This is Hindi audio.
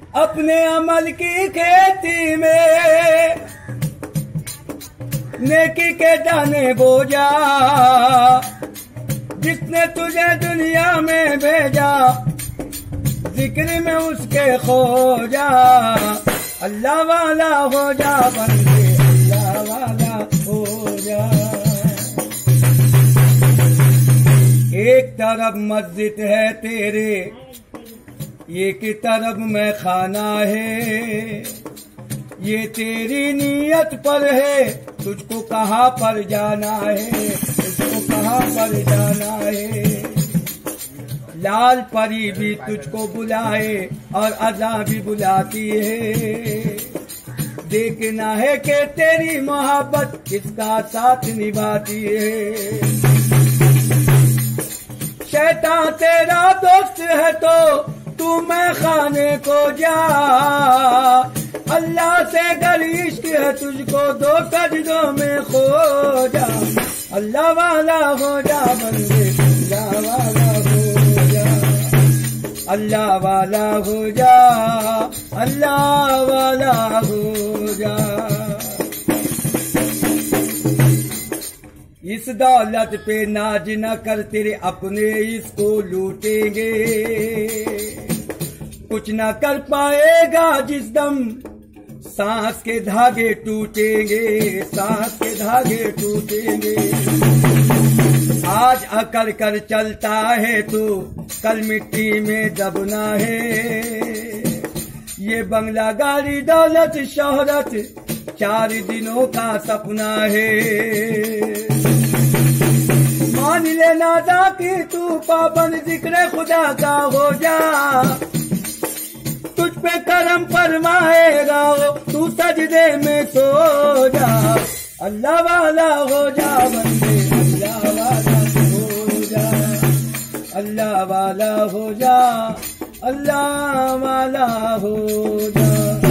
अपने अमल की खेती में नेकी के दाने बोजा, जिसने तुझे दुनिया में भेजा जिक्र में उसके खो जा। अल्लाह वाला हो जा बंदे, अल्लाह वाला हो जा। एक तरफ मस्जिद है तेरे, एक तरफ में खाना है, ये तेरी नीयत पर है, तुझको कहाँ पर जाना है, तुझको कहाँ पर जाना है। लाल परी भी तुझको बुलाए और अज़ा भी बुलाती है, देखना है कि तेरी मोहब्बत किसका साथ निभाती है। शैतान तेरा दोस्त है तो तू मैं खाने को जा, अल्लाह से गर इश्क है तुझको दो सजदों में खो जा। अल्लाह वाला हो जा बंदे, अल्लाह वाला हो जा, अल्लाह वाला हो जा, अल्लाह वाला हो जा। इस दौलत पे नाज न कर, तेरे अपने इसको लूटेंगे, कुछ न कर पाएगा जिस दम सांस के धागे टूटेंगे, सांस के धागे टूटेंगे। आज अकड़ कर चलता है तो कल मिट्टी में दबना है, ये बंगला गाड़ी दौलत शोहरत 4 दिनों का सपना है। मान लेना जा कि तू पाबंद जिक्र खुदा का हो जा, तुझ पे करम फरमाएगा तू सजदे में सो जा। अल्लाह वाला हो जा बंदे, अल्लाह वाला हो जा, अल्लाह वाला हो जा, अल्लाह वाला हो जा।